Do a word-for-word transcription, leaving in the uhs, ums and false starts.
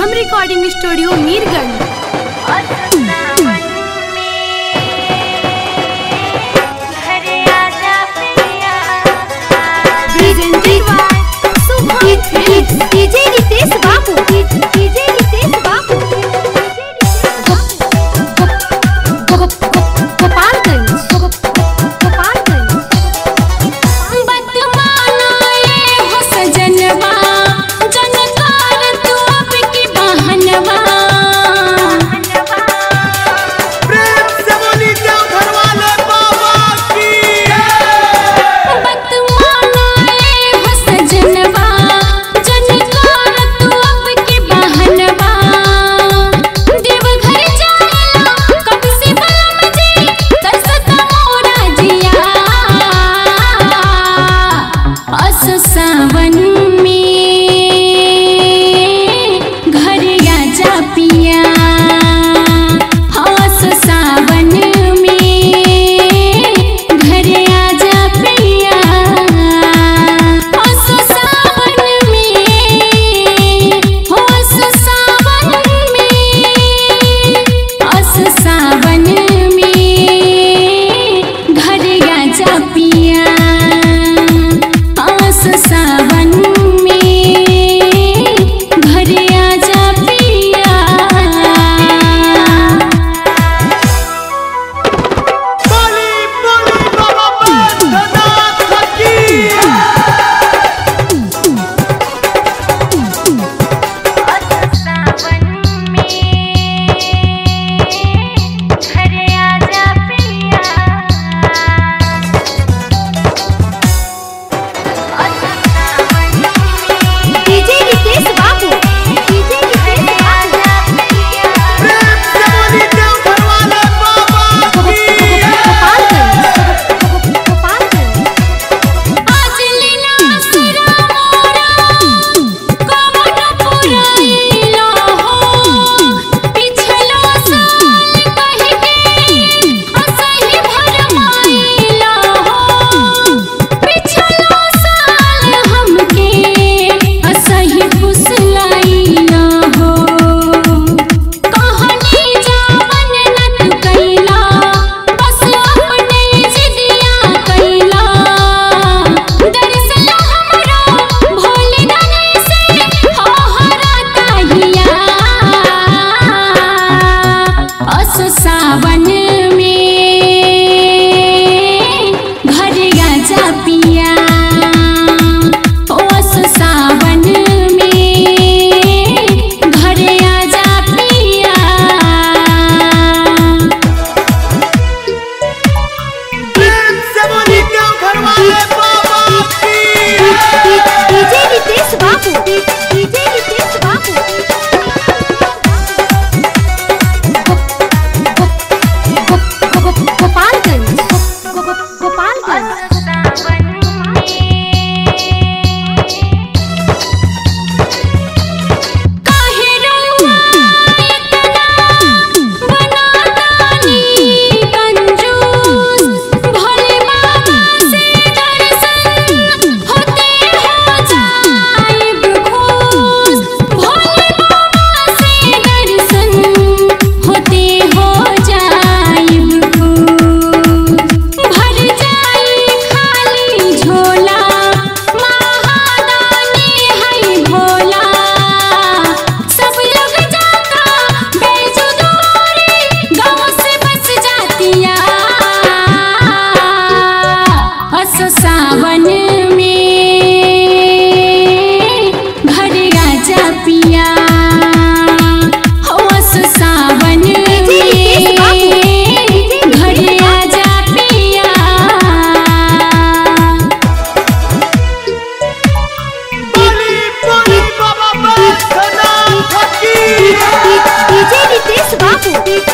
Shubham recording studio Mirganj. DJ Ritesh Babu, DJ Ritesh बाबू, गोपालगंज, गोपालगंज। बतमानाए हो सजनवा, जनकार तू अब की बहनवा। प्रेम से बोली जाओ घर वाले बाबा की। बतमानाए हो सजनवा, सावन में घर आजा पिया, हस सावन में घर आजा पिया, हस सावन में, हस सावन में, हस सावन में घर आजा पिया, सावन में घर आजा पिया। बोली बोली बाबा बैद्यनाथ की। सावन में घर आजा पिया। डीजे रितेश बाबू, डीजे रितेश बाबू। प्रेम से बोली जाओ घर वाले बाबा की। गोपालगंज, गोपालगंज। आज लीला सिरा मोरा कवन पुराइला हो, पिछलो साल कह के असही भरमाइला हो, पिछलो साल हमके असही फुसलाइला हो। कहानी जावन नत कैला, बस अपने जिदिया कैला, दरअसल हमरो भोलेदानी से हो हराता हिया। अस सावन में घर आजा पिया, ओस सावन में घर आजा पिया। प्रेम से बोली जाओ घर वाले बाबा की। डीजे रितेश बाबू, डीजे रितेश बाबू। गोपालगंज, गोपालगंज। काहे रउआ इतना बनातानी कंजूस, भोले बाबा से दर्शन होते हो जाइब खुश, भोले बाबा से दर्शन होते हो जाइब खुश। भर जाई खाली झोला, महादानी है भोला, सब लोग जाता बेजुदूरी गाँव से बस जातिया। अस सावन में घर आजा पिया, हो अस सावन में घर आजा पिया। बोली बोली बाबा बैद्यनाथ की। डीजे रितेश बाबू,